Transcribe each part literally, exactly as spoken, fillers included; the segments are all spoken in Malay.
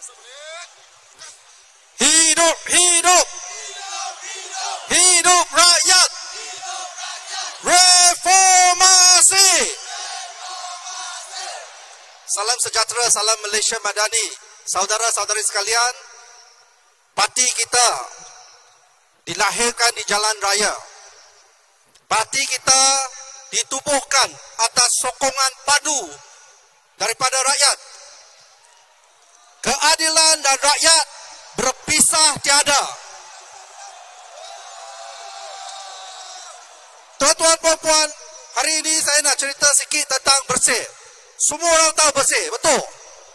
Hidup, hidup, hidup rakyat, reformasi. Salam sejahtera, salam Malaysia Madani. Saudara-saudari sekalian, parti kita dilahirkan di jalan raya. Parti kita ditubuhkan atas sokongan padu daripada rakyat. Keadilan dan rakyat berpisah tiada. Tuan-tuan puan-puan, hari ini saya nak cerita sikit tentang bersih. Semua orang tahu bersih, betul?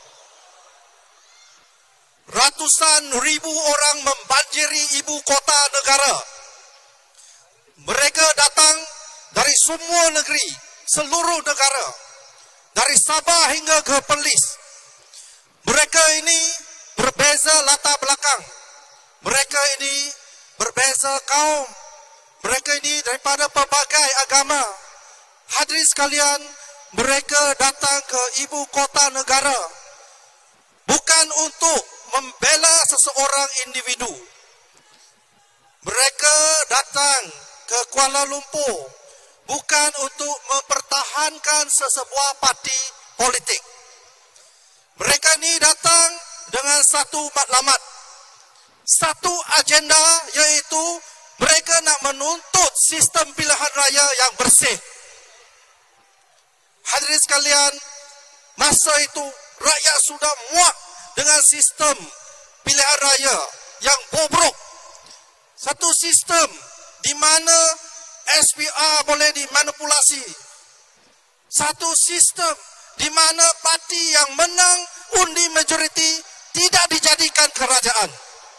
Ratusan ribu orang membanjiri ibu kota negara. Mereka datang dari semua negeri, seluruh negara, dari Sabah hingga ke Perlis. Mereka ini berbeza latar belakang. Mereka ini berbeza kaum. Mereka ini daripada pelbagai agama. Hadirin sekalian, mereka datang ke ibu kota negara bukan untuk membela seseorang individu. Mereka datang ke Kuala Lumpur bukan untuk mempertahankan sesebuah parti politik. Mereka ni datang dengan satu matlamat, satu agenda, iaitu mereka nak menuntut sistem pilihan raya yang bersih. Hadirin sekalian, masa itu rakyat sudah muak dengan sistem pilihan raya yang bobrok. Satu sistem di mana S P R boleh dimanipulasi. Satu sistem di mana parti yang menang undi majoriti tidak dijadikan kerajaan.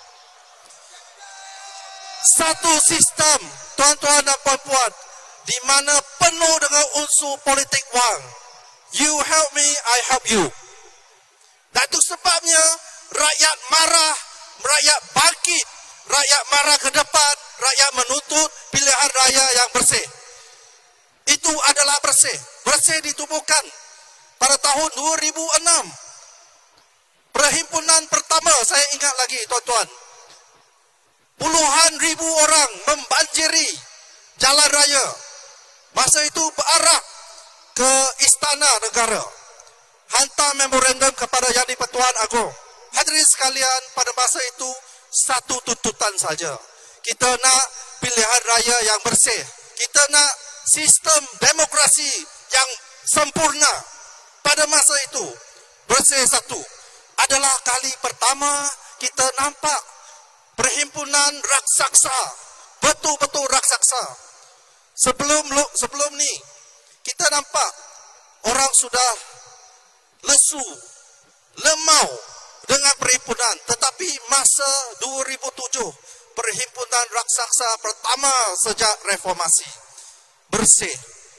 Satu sistem, tuan-tuan dan puan-puan, di mana penuh dengan unsur politik wang. You help me, I help you. Dan itu sebabnya rakyat marah, rakyat bangkit, rakyat marah ke depan, rakyat menuntut pilihan raya yang bersih. Itu adalah bersih. Bersih ditubuhkan pada tahun dua ribu enam. Perhimpunan pertama, saya ingat lagi tuan-tuan. Puluhan ribu orang membanjiri jalan raya. Masa itu berarah ke Istana Negara. Hantar memorandum kepada Yang di-Pertuan Agong. Hadirin sekalian, pada masa itu satu tuntutan saja. Kita nak pilihan raya yang bersih. Kita nak sistem demokrasi yang sempurna. Pada masa itu, bersih satu. Adalah kali pertama kita nampak perhimpunan raksasa. Betul-betul raksasa. Sebelum sebelum ni, kita nampak orang sudah lesu, lemau dengan perhimpunan. Tetapi masa dua ribu tujuh, perhimpunan raksasa pertama sejak reformasi. Bersih.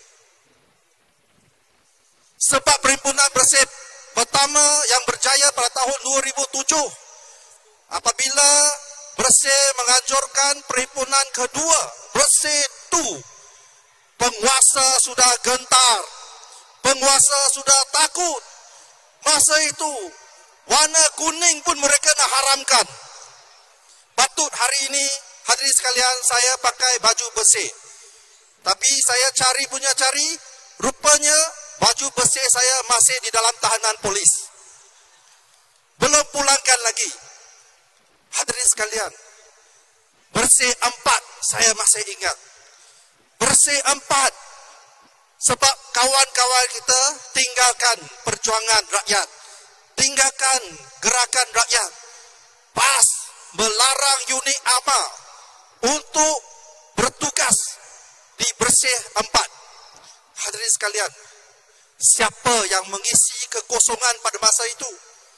Sebab perhimpunan bersih pertama yang berjaya pada tahun dua ribu tujuh, apabila bersih menganjurkan perhimpunan kedua, bersih tu, penguasa sudah gentar, penguasa sudah takut. Masa itu, warna kuning pun mereka nak haramkan. Patut hari ini, hadirin sekalian, saya pakai baju bersih. Tapi saya cari punya cari, rupanya baju bersih saya masih di dalam tahanan polis. Belum pulangkan lagi. Hadirin sekalian, bersih empat, saya masih ingat. Bersih empat, sebab kawan-kawan kita tinggalkan perjuangan rakyat, tinggalkan gerakan rakyat, PAS melarang unit A M A untuk bertugas di bersih empat. Hadirin sekalian, siapa yang mengisi kekosongan pada masa itu?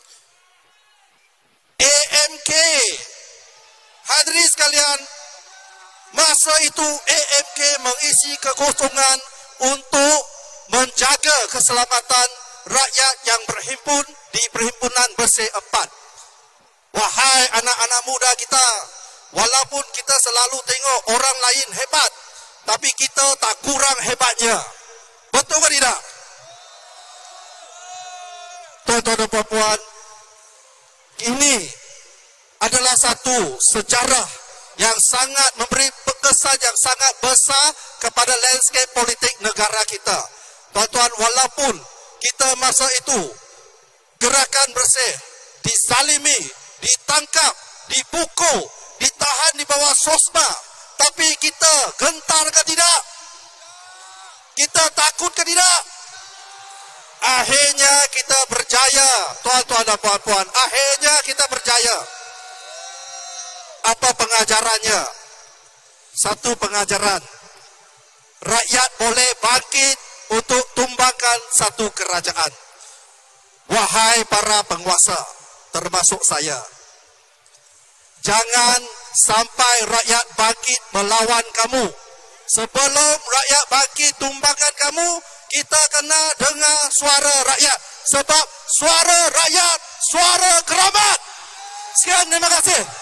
A M K. Hadirin sekalian, masa itu A M K mengisi kekosongan untuk menjaga keselamatan rakyat yang berhimpun di Perhimpunan Bersih empat. Wahai anak-anak muda kita, walaupun kita selalu tengok orang lain hebat, tapi kita tak kurang hebatnya. Betul ke tidak? Tuan-tuan dan puan-puan, ini adalah satu sejarah yang sangat memberi kesan yang sangat besar kepada landscape politik negara kita. Tuan-tuan, walaupun kita masa itu gerakan bersih dizalimi, ditangkap, dipukul, ditahan di bawah SOSMA, tapi kita gentar ke tidak? Kita takut ke tidak? Akhirnya kita berjaya, tuan-tuan dan puan-puan. Akhirnya kita berjaya. Apa pengajarannya? Satu pengajaran. Rakyat boleh bangkit untuk tumbangkan satu kerajaan. Wahai para penguasa, termasuk saya, jangan sampai rakyat bangkit melawan kamu. Sebelum rakyat bangkit tumbangkan kamu, kita kena dengar suara rakyat. Sebab suara rakyat, suara keramat. Sekian, terima kasih.